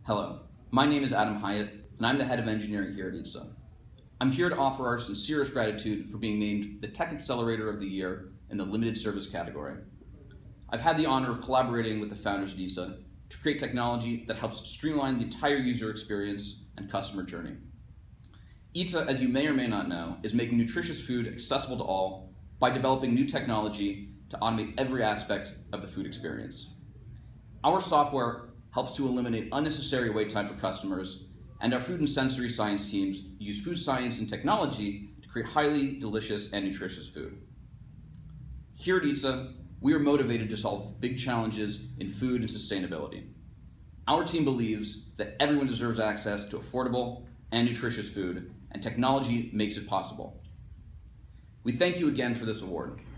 Hello, my name is Adam Hyatt, and I'm the head of engineering here at ITSA. I'm here to offer our sincerest gratitude for being named the Tech Accelerator of the Year in the Limited Service category. I've had the honor of collaborating with the founders at ITSA to create technology that helps streamline the entire user experience and customer journey. ITSA, as you may or may not know, is making nutritious food accessible to all by developing new technology to automate every aspect of the food experience. Our software helps to eliminate unnecessary wait time for customers, and our food and sensory science teams use food science and technology to create highly delicious and nutritious food. Here at ITSA, we are motivated to solve big challenges in food and sustainability. Our team believes that everyone deserves access to affordable and nutritious food, and technology makes it possible. We thank you again for this award.